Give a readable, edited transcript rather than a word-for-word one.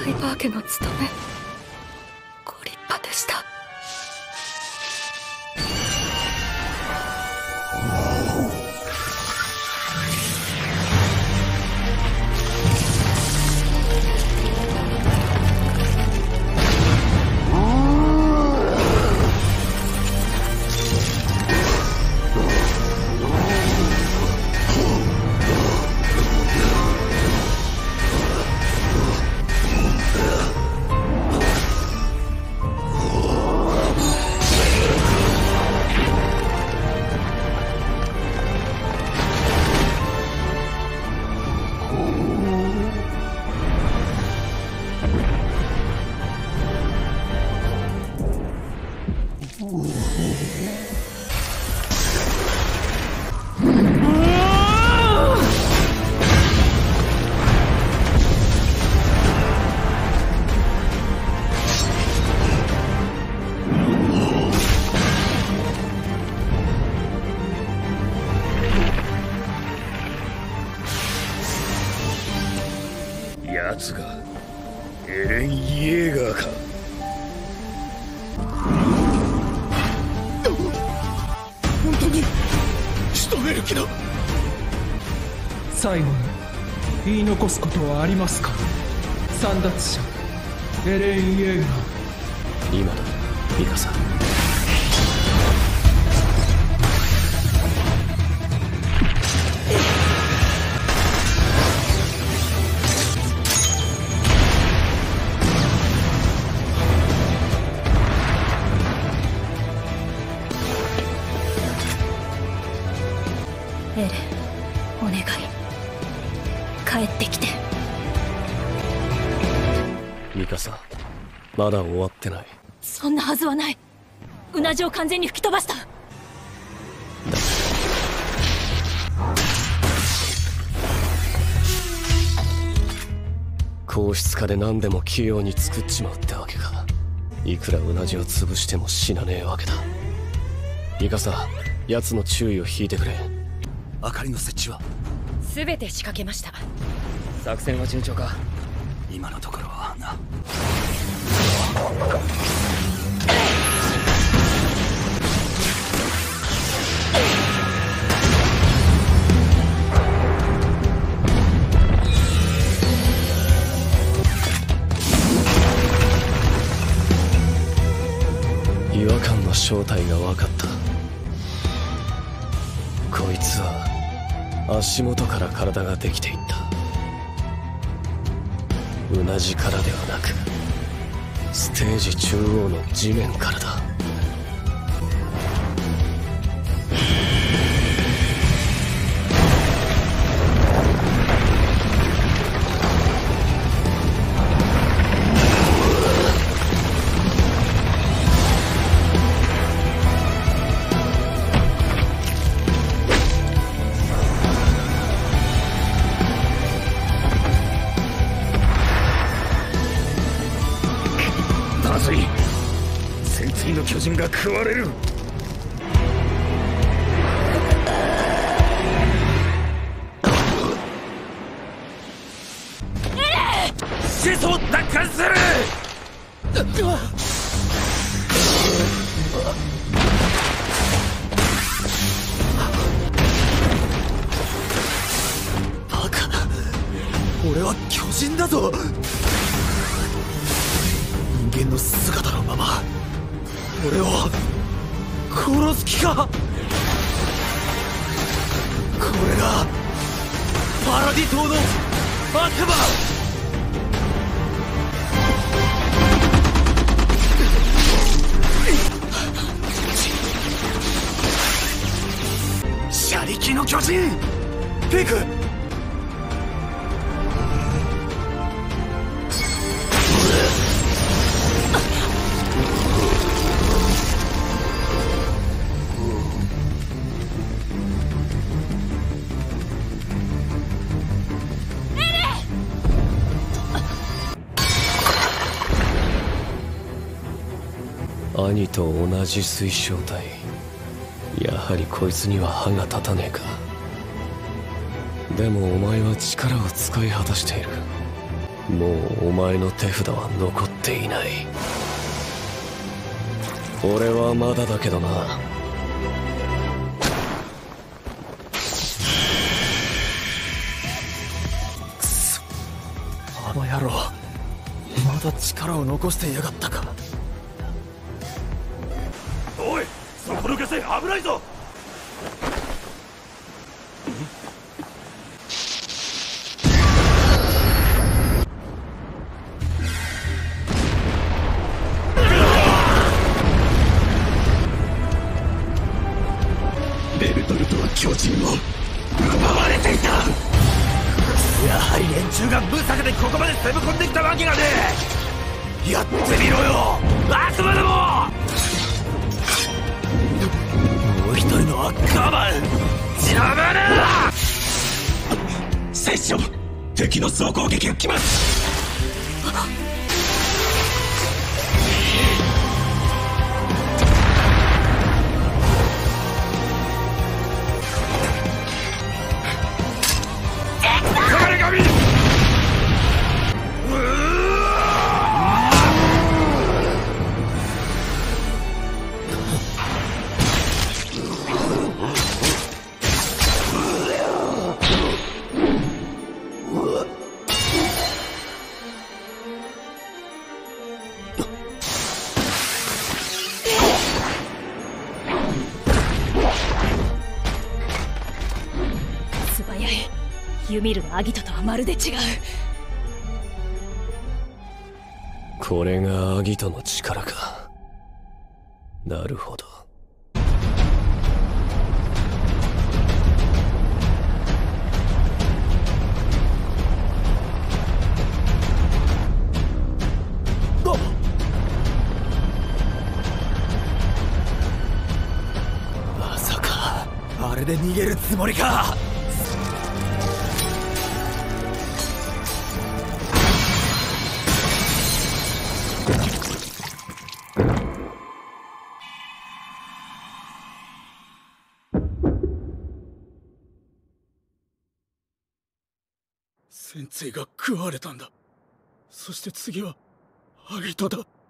ハイバー家の務めご立派でした。 奴がエレン・イェーガーか。本当に仕留める気だ。 最後に言い残すことはありますか？簒奪者エレン・イェーガー。 今だミカサ。 エレン、お願い帰ってきて。 ミカサ、まだ終わってない。 そんなはずはない。うなじを完全に吹き飛ばした。 硬質化で何でも器用に作っちまうってわけか。いくらうなじを潰しても死なねえわけだ。ミカサ、奴の注意を引いてくれ。 明かりの設置は全て仕掛けました。 作戦は順調か？今のところはな。 違和感の正体が分かった。こいつは足元から体ができていった。うなじからではなくステージ中央の地面からだ。まずい、戦鎚の巨人が食われる。始祖を奪還する。 バカな、俺は巨人だぞ。人間の姿のまま俺を殺す気か。これがパラディ島の悪魔。車力の巨人ペイク。兄と同じ水晶体。やはりこいつには歯が立たねえか。でもお前は力を使い果たしている。 もうお前の手札は残っていない。俺はまだだけどな。 くそ、あの野郎まだ力を残してやがったか。 おい、そこの下船危ないぞ。ベルトルトは巨人も奪われていた。やはり連中が無策でここまで攻め込んできたわけがねえ。やってみろよ悪魔ども。もう一人のアッカーマン邪魔だ。セッション、敵の総攻撃が来ます。 素早い。ユミルのアギトとはまるで違う。 これがアギトの力か。なるほど。 まさかあれで逃げるつもりか。 先生が食われたんだ。そして次はアギトだ。